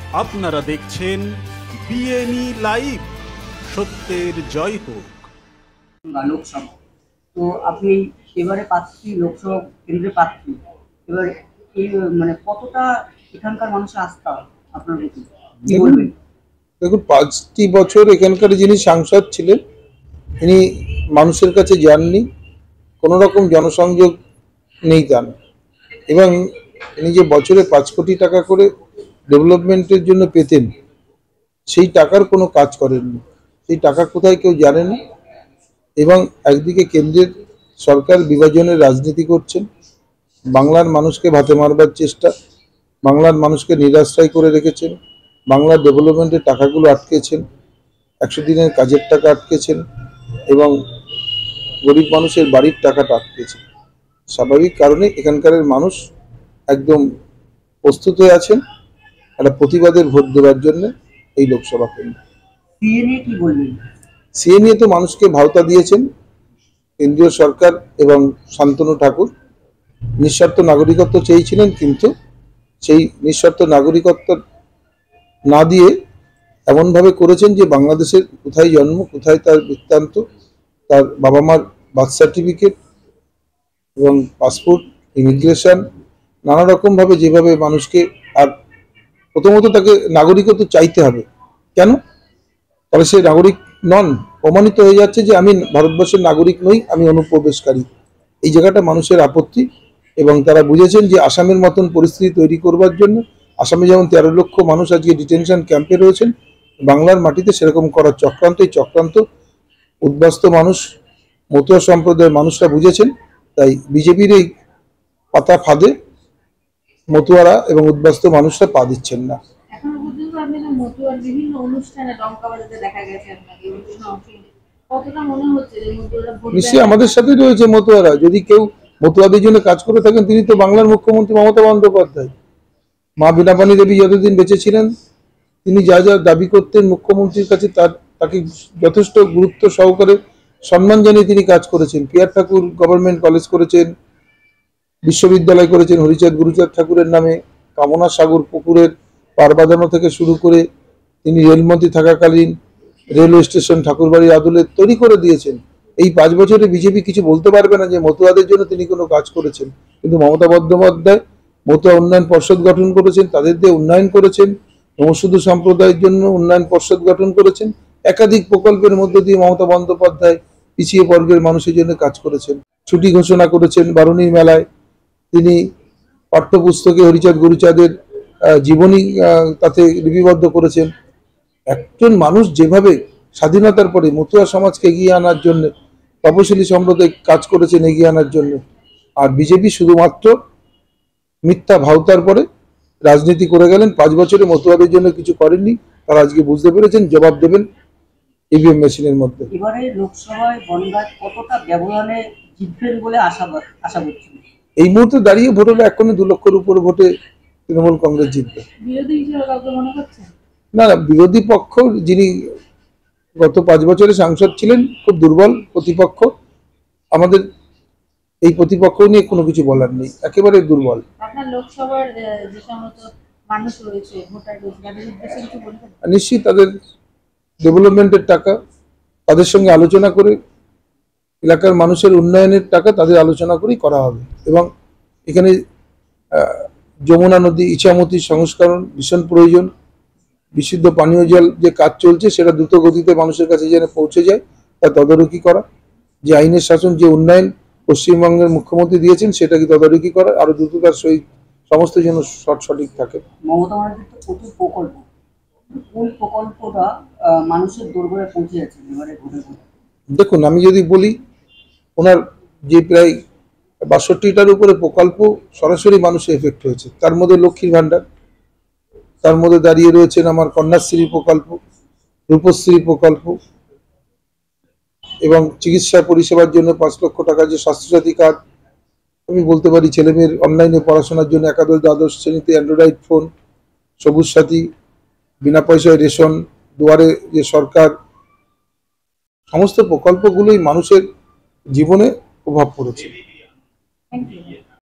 আপনারা দেখছেন বিএনই লাইভ, সত্যের জয় হোক। লোকসভা তো আপনি এবারে প্রার্থী, লোকসভা কেন্দ্রে প্রার্থী, এবার এই মানে কতটা এখানকার মানুষের আস্থা আপনার প্রতি কি বলবেন? দেখুন, 5টি বছর এখানকার যিনি সাংসদ ছিলেন তিনি মানুষের কাছে যাননি, কোনো রকম জনসংযোগ নেই তার, এবং তিনি যে বছরে 5 কোটি টাকা করে ডেভেলপমেন্টের জন্য পেতেন সেই টাকার কোনো কাজ করেননি। সেই টাকা কোথায় কেউ জানে না, এবং একদিকে কেন্দ্রের সরকার বিভাজনের রাজনীতি করছেন, বাংলার মানুষকে ভাতে মারবার চেষ্টা, বাংলার মানুষকে নিরাশ্রয় করে রেখেছেন, বাংলার ডেভেলপমেন্টের টাকাগুলো আটকেছেন, 100 দিনের কাজের টাকা আটকেছেন, এবং গরিব মানুষের বাড়ির টাকাটা আটকেছেন। স্বাভাবিক কারণে এখানকার মানুষ একদম প্রস্তুত হয়ে আছেন একটা প্রতিবাদের ভোট দেওয়ার জন্য এই লোকসভা কেন্দ্রে। সিএ নিয়ে কি বলবেন? সিএ নিয়ে তো মানুষকে ভাওতা দিয়েছেন কেন্দ্রীয় সরকার এবং শান্তনু ঠাকুর। নিঃস্বার্থ নাগরিকত্ব চেয়েছিলেন, কিন্তু সেই নিঃস্বার্থ নাগরিকত্ব না দিয়ে এমনভাবে করেছেন যে বাংলাদেশের কোথায় জন্ম, কোথায় তার বৃত্তান্ত, তার বাবা মার বার্থ সার্টিফিকেট এবং পাসপোর্ট, ইমিগ্রেশন, নানা রকমভাবে যেভাবে মানুষকে, আর প্রথমত তাকে নাগরিকত্ব চাইতে হবে কেন, তাহলে সে নাগরিক নন, প্রমাণিত হয়ে যাচ্ছে যে আমি ভারতবর্ষের নাগরিক নই, আমি অনুপ্রবেশকারী। এই জায়গাটা মানুষের আপত্তি, এবং তারা বুঝেছেন যে আসামের মতন পরিস্থিতি তৈরি করবার জন্য, আসামে যেমন 13 লক্ষ মানুষ আজকে ডিটেনশন ক্যাম্পে রয়েছেন, বাংলার মাটিতে সেরকম করার চক্রান্ত, এই চক্রান্ত উদ্বাস্ত মানুষ, মতুয়া সম্প্রদায়ের মানুষরা বুঝেছেন। তাই বিজেপির এই পাতা ফাঁদে মতুয়ারা এবং উদ্বাস্ত মানুষরা পা দিচ্ছেন না। এখনো পর্যন্ত আপনি তো মতুয়ার বিভিন্ন অনুষ্ঠানে ডঙ্কা বাজাতে দেখা গেছে আপনাকে, বিভিন্ন অংশে কতটা মনে হচ্ছে যে মতুয়ারা ভোট নিশ্চয়ই আমাদের সাথে রয়েছে মতুয়ারা। যদি কেউ মতুয়াদের জন্য কাজ করে থাকেন, তিনি তো বাংলার মুখ্যমন্ত্রী মমতা বন্দ্যোপাধ্যায়। মা বীণাপাণি দেবী যতদিন বেঁচে ছিলেন তিনি যা যা দাবি করতেন মুখ্যমন্ত্রীর কাছে, তাকে যথেষ্ট গুরুত্ব সহকারে সম্মান জানিয়ে তিনি কাজ করেছেন। পিয়ার ঠাকুর গভর্নমেন্ট কলেজ করেছেন, বিশ্ববিদ্যালয় করেছেন হরিচাঁদ গুরুচাঁদ ঠাকুরের নামে, কামনা সাগর পুকুরের পার বাঁধানো থেকে শুরু করে তিনি রেলমন্ত্রী থাকাকালীন রেলওয়ে স্টেশন ঠাকুরবাড়ির আদলে তৈরি করে দিয়েছেন। এই 5 বছরে বিজেপি কিছু বলতে পারবে না যে মতুয়াদের জন্য তিনি কোনো কাজ করেছেন, কিন্তু মমতা বন্দ্যোপাধ্যায় মতুয়া উন্নয়ন পর্ষদ গঠন করেছেন, তাদের দিয়ে উন্নয়ন করেছেন, নমঃশুধু সম্প্রদায়ের জন্য উন্নয়ন পর্ষদ গঠন করেছেন, একাধিক প্রকল্পের মধ্য দিয়ে মমতা বন্দ্যোপাধ্যায় পিছিয়ে বর্গের মানুষের জন্য কাজ করেছেন। ছুটি ঘোষণা করেছেন বারুণীর মেলায়, তিনি পাঠ্যপুস্তকে হরিচাঁদ গুরুচাঁদের জীবনী তাতে লিপিবদ্ধ করেছেন। একজন মানুষ যেভাবে স্বাধীনতার পরে মতুয়া সমাজকে এগিয়ে আনার জন্য, তপশিলি সম্প্রদায় কাজ করেছেন এগিয়ে আনার জন্য, আর বিজেপি শুধুমাত্র মিথ্যা ভাওতার পরে রাজনীতি করে গেলেন। 5 বছরে মতুয়াদের জন্য কিছু করেননি, তারা আজকে বুঝতে পেরেছেন, জবাব দেবেন ইভিএম মেশিনের মধ্যে। এবারে লোকসভায় বনগাঁ কতটা ব্যবধানে জিতবেন বলে আশা করছেন? এই মুহূর্তে দাঁড়িয়ে ভোট হলে এখনো 2 লক্ষের উপরে ভোটে তৃণমূল কংগ্রেস জিতবে। বিরোধী হিসেবে কাউকে মনে করছেন? না, বিরোধী পক্ষ যিনি গত 5 বছরে সাংসদ ছিলেন, খুব দুর্বল প্রতিপক্ষ। আমাদের এই প্রতিপক্ষ নিয়ে কোনো কিছু বলার নেই, একেবারে দুর্বল। আপনার লোকসভার যে সমস্ত মানুষ রয়েছে, ভোটার রয়েছে, তাদের উদ্দেশ্যে কিছু বলবেন? নিশ্চয়ই তাদের ডেভেলপমেন্টের টাকা তাদের সঙ্গে আলোচনা করে, এলাকার মানুষের উন্নয়নের টাকা তাদের আলোচনা করেই করা হবে। এবং এখানে যমুনা নদী ইছামতির সংস্করণ ভীষণ প্রয়োজন। বিশুদ্ধ পানীয় জল যে কাজ চলছে সেটা দ্রুত গতিতে মানুষের কাছে যেন পৌঁছে যায়, তা তদারকি করা। যে আইনের শাসন, যে উন্নয়ন পশ্চিমবঙ্গের মুখ্যমন্ত্রী দিয়েছেন সেটাকে তদারকি করা, আরো দ্রুততার সহিত সমস্ত যেন সঠিক থাকে। মমতা বন্দ্যোপাধ্যায়ের তো প্রচুর প্রকল্প, কোন প্রকল্পটা মানুষের দোরগোড়ায় পৌঁছে যাচ্ছে এবারে ভোটের পরে? দেখুন, আমি যদি বলি, ওনার যে প্রায় 62টার উপরে প্রকল্প সরাসরি মানুষের এফেক্ট হয়েছে, তার মধ্যে লক্ষ্মীর ভাণ্ডার, তার মধ্যে দাঁড়িয়ে রয়েছেন আমার কন্যাশ্রী প্রকল্প, রূপশ্রী প্রকল্প, এবং চিকিৎসা পরিষেবার জন্য 5 লক্ষ টাকা যে স্বাস্থ্যসাথী কার্ড। আমি বলতে পারি ছেলেমেয়ের অনলাইনে পড়াশোনার জন্য একাদশ দ্বাদশ শ্রেণীতে অ্যান্ড্রয়েড ফোন, সবুজ সাথী, বিনা পয়সায় রেশন, দুয়ারে যে সরকার, সমস্ত প্রকল্পগুলোই মানুষের জীবনে প্রভাব পড়েছে। Thank you.